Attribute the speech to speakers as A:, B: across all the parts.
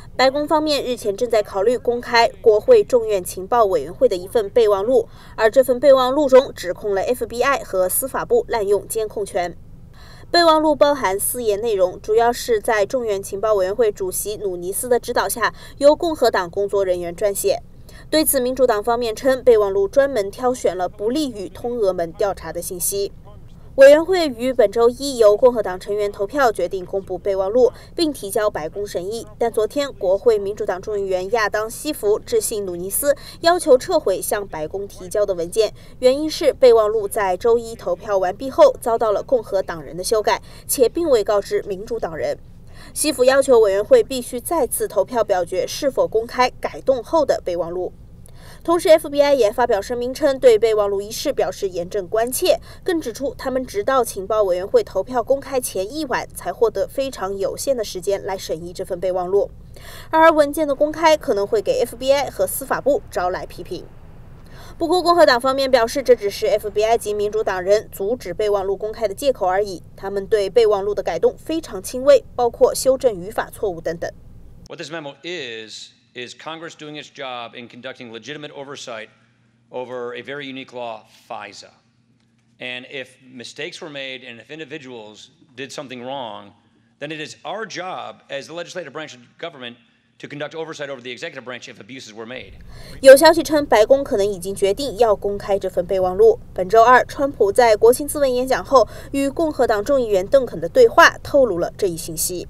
A: 白宫方面日前正在考虑公开国会众院情报委员会的一份备忘录，而这份备忘录中指控了 FBI 和司法部滥用监控权。备忘录包含4页内容，主要是在众院情报委员会主席努尼斯的指导下，由共和党工作人员撰写。对此，民主党方面称，备忘录专门挑选了不利于通俄门调查的信息。委员会于本周一由共和党成员投票决定公布备忘录，并提交白宫审议。但昨天，国会民主党众议员亚当·西弗致信努尼斯，要求撤回向白宫提交的文件，原因是备忘录在周一投票完毕后遭到了共和党人的修改，且并未告知民主党人。西弗要求委员会必须再次投票表决是否公开改动后的备忘录。同时 ，FBI 也发表声明称，对备忘录一事表示严正关切，更指出他们直到情报委员会投票公开前1晚才获得非常有限的时间来审议这份备忘录，而文件的公开可能会给 FBI 和司法部招来批评。不过，共和党方面表示，这只是 FBI 及民主党人阻止备忘录公开的借口而已。他们对备忘录的改动非常轻微，包括修正语法错误等等。
B: What this memo is Congress doing its job in conducting legitimate oversight over a very unique law, FISA. And if mistakes were made and if individuals did something wrong, then it is our job as the legislative branch of government to conduct oversight over the executive branch if abuses were made.
A: 有消息称，白宫可能已经决定要公开这份备忘录。本周二，川普在国情咨文演讲后与共和党众议员邓肯的对话透露了这一信息。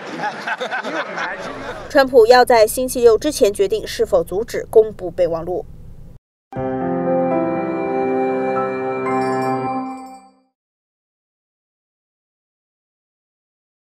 A: 川普要在星期六之前决定是否阻止公布备忘录。